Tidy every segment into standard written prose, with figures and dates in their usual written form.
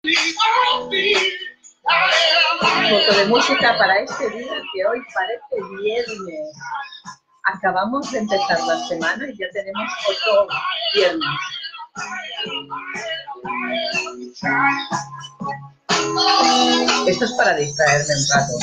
Un poco de música para este día que hoy parece viernes. Acabamos de empezar la semana y ya tenemos otro viernes. Esto es para distraerme un rato.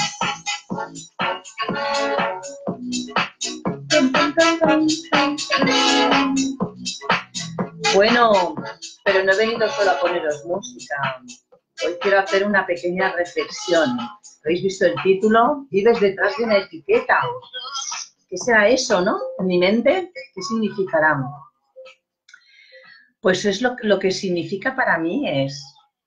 Bueno, pero no he venido solo a poneros música. Hoy quiero hacer una pequeña reflexión. ¿Habéis visto el título? Vives detrás de una etiqueta. ¿Qué será eso, no? En mi mente, ¿qué significará? Pues es lo que significa para mí es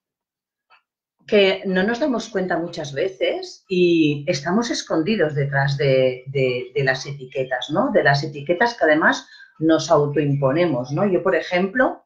que no nos damos cuenta muchas veces y estamos escondidos detrás de las etiquetas, ¿no? De las etiquetas que además nos autoimponemos, ¿no? Yo, por ejemplo,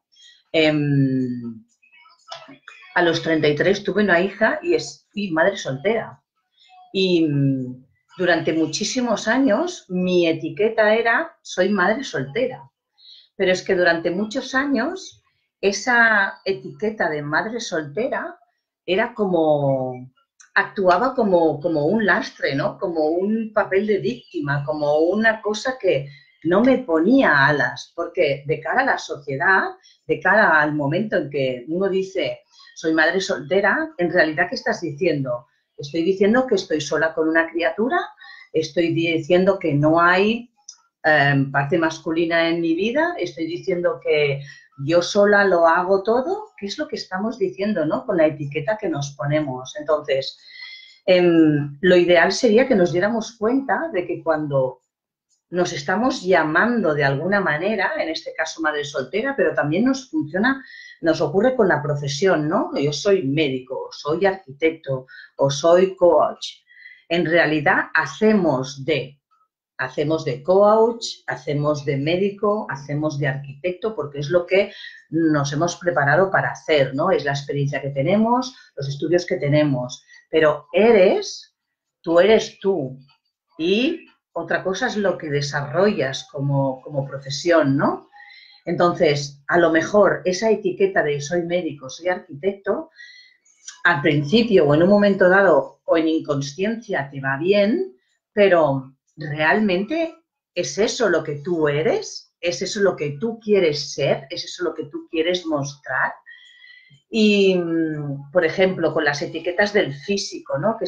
a los 33 tuve una hija y fui madre soltera. Y durante muchísimos años mi etiqueta era soy madre soltera. Pero es que durante muchos años esa etiqueta de madre soltera era actuaba como un lastre, ¿no? Como un papel de víctima, como una cosa que no me ponía alas, porque de cara a la sociedad, de cara al momento en que uno dice soy madre soltera, en realidad, ¿qué estás diciendo? Estoy diciendo que estoy sola con una criatura, estoy diciendo que no hay parte masculina en mi vida, estoy diciendo que yo sola lo hago todo. ¿Qué es lo que estamos diciendo, ¿no? Con la etiqueta que nos ponemos? Entonces, lo ideal sería que nos diéramos cuenta de que cuando nos estamos llamando de alguna manera, en este caso madre soltera, pero también nos ocurre con la profesión, ¿no? Yo soy médico, soy arquitecto o soy coach. En realidad hacemos de coach, hacemos de médico, hacemos de arquitecto, porque es lo que nos hemos preparado para hacer, ¿no? Es la experiencia que tenemos, los estudios que tenemos, pero tú eres tú. Y otra cosa es lo que desarrollas como profesión, ¿no? Entonces, a lo mejor esa etiqueta de soy médico, soy arquitecto, al principio o en un momento dado o en inconsciencia te va bien, pero ¿realmente es eso lo que tú eres? ¿Es eso lo que tú quieres ser? ¿Es eso lo que tú quieres mostrar? Y, por ejemplo, con las etiquetas del físico, ¿no? Que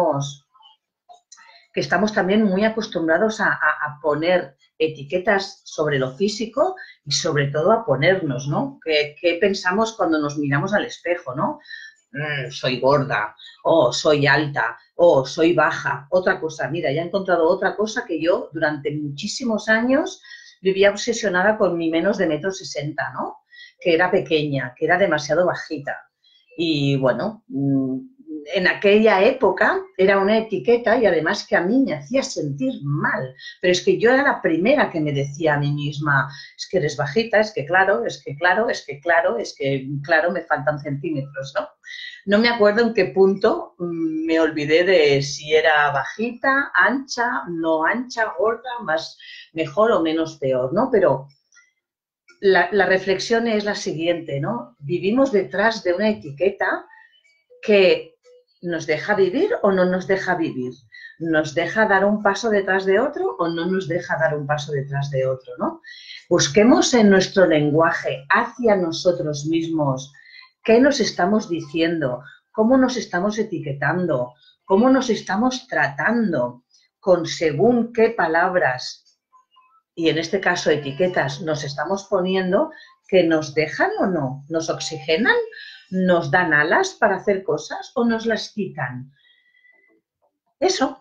estamos también muy acostumbrados a poner etiquetas sobre lo físico y sobre todo a ponernos, ¿no? ¿Qué pensamos cuando nos miramos al espejo, ¿no? Soy gorda, o soy alta, o soy baja. Otra cosa, mira, ya he encontrado otra cosa que yo durante muchísimos años vivía obsesionada con mi menos de 1,60 m, ¿no? Que era pequeña, que era demasiado bajita. Y bueno, en aquella época era una etiqueta y además que a mí me hacía sentir mal. Pero es que yo era la primera que me decía a mí misma, es que eres bajita, es que claro, es que claro, es que claro, es que claro, me faltan centímetros, ¿no? No me acuerdo en qué punto me olvidé de si era bajita, ancha, no ancha, gorda, más mejor o menos peor, ¿no? Pero la reflexión es la siguiente, ¿no? Vivimos detrás de una etiqueta que nos deja vivir o no nos deja vivir. ¿Nos deja dar un paso detrás de otro o no nos deja dar un paso detrás de otro, ¿no? Busquemos en nuestro lenguaje hacia nosotros mismos qué nos estamos diciendo, cómo nos estamos etiquetando, cómo nos estamos tratando, con según qué palabras, y en este caso etiquetas, nos estamos poniendo, que nos dejan o no, nos oxigenan, nos dan alas para hacer cosas o nos las quitan. Eso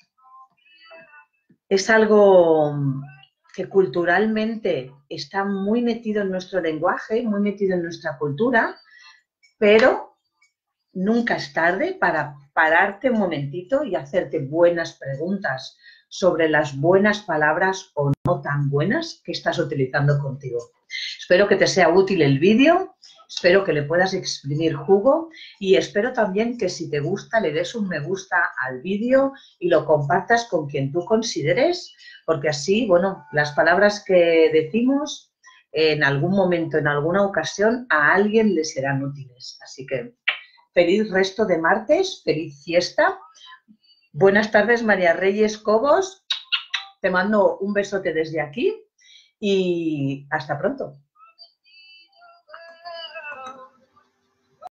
es algo que culturalmente está muy metido en nuestro lenguaje, muy metido en nuestra cultura, pero nunca es tarde para pararte un momentito y hacerte buenas preguntas sobre las buenas palabras o no tan buenas que estás utilizando contigo. Espero que te sea útil el vídeo, espero que le puedas exprimir jugo y espero también que si te gusta le des un me gusta al vídeo y lo compartas con quien tú consideres, porque así, bueno, las palabras que decimos en algún momento, en alguna ocasión, a alguien le serán útiles. Así que feliz resto de martes, feliz fiesta. Buenas tardes, María Reyes Cobos. Te mando un besote desde aquí y hasta pronto.